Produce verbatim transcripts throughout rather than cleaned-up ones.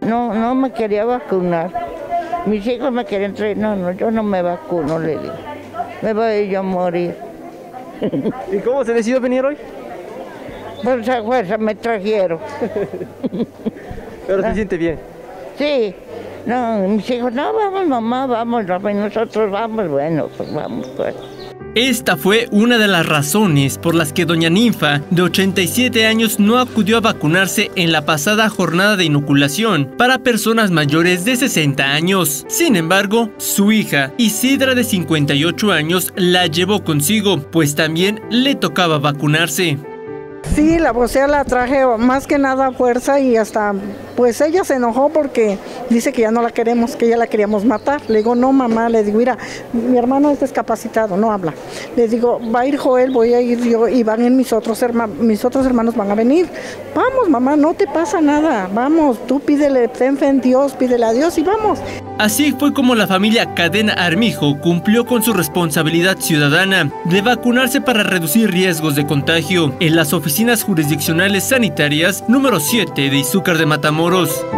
no, no me quería vacunar. Mis hijos me querían traer, no, no, yo no me vacuno, le digo. Me voy yo a morir. ¿Y cómo se decidió venir hoy? Pues a fuerza me trajeron. Pero se siente bien. Sí. No, mis hijos, no, vamos mamá, vamos, nosotros vamos, bueno, pues vamos pues. Esta fue una de las razones por las que doña Ninfa, de ochenta y siete años, no acudió a vacunarse en la pasada jornada de inoculación para personas mayores de sesenta años. Sin embargo, su hija, Isidra, de cincuenta y ocho años, la llevó consigo, pues también le tocaba vacunarse. Sí, la vocea la traje más que nada a fuerza y hasta, pues ella se enojó porque dice que ya no la queremos, que ya la queríamos matar. Le digo, no mamá, le digo, mira, mi hermano es discapacitado, no habla. Le digo, va a ir Joel, voy a ir yo y van en mis otros hermanos, mis otros hermanos van a venir. Vamos mamá, no te pasa nada, vamos, tú pídele, ten fe en Dios, pídele a Dios y vamos. Así fue como la familia Cadena Armijo cumplió con su responsabilidad ciudadana de vacunarse para reducir riesgos de contagio en las oficinas jurisdiccionales sanitarias número siete de Izúcar de Matamoros.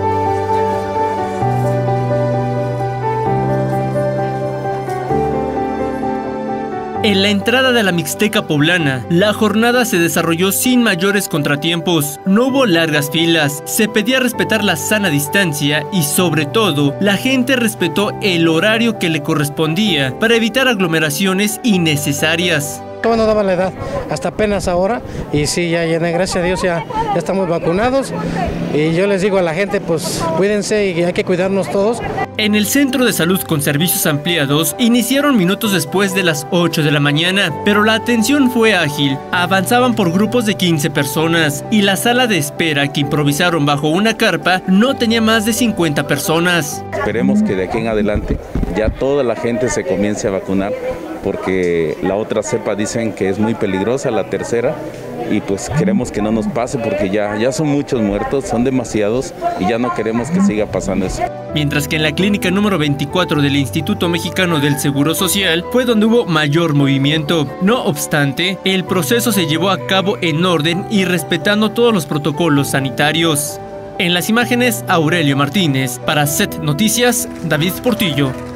En la entrada de la Mixteca poblana, la jornada se desarrolló sin mayores contratiempos. No hubo largas filas, se pedía respetar la sana distancia y, sobre todo, la gente respetó el horario que le correspondía para evitar aglomeraciones innecesarias. ¿Cómo no daba la edad? Hasta apenas ahora, y sí, ya llené, gracias a Dios ya, ya estamos vacunados, y yo les digo a la gente, pues cuídense y hay que cuidarnos todos. En el centro de salud con servicios ampliados, iniciaron minutos después de las ocho de la mañana, pero la atención fue ágil, avanzaban por grupos de quince personas, y la sala de espera que improvisaron bajo una carpa no tenía más de cincuenta personas. Esperemos que de aquí en adelante ya toda la gente se comience a vacunar, porque la otra cepa dicen que es muy peligrosa, la tercera, y pues queremos que no nos pase porque ya, ya son muchos muertos, son demasiados y ya no queremos que siga pasando eso. Mientras que en la clínica número veinticuatro del Instituto Mexicano del Seguro Social fue donde hubo mayor movimiento. No obstante, el proceso se llevó a cabo en orden y respetando todos los protocolos sanitarios. En las imágenes, Aurelio Martínez. Para Z Noticias, David Portillo.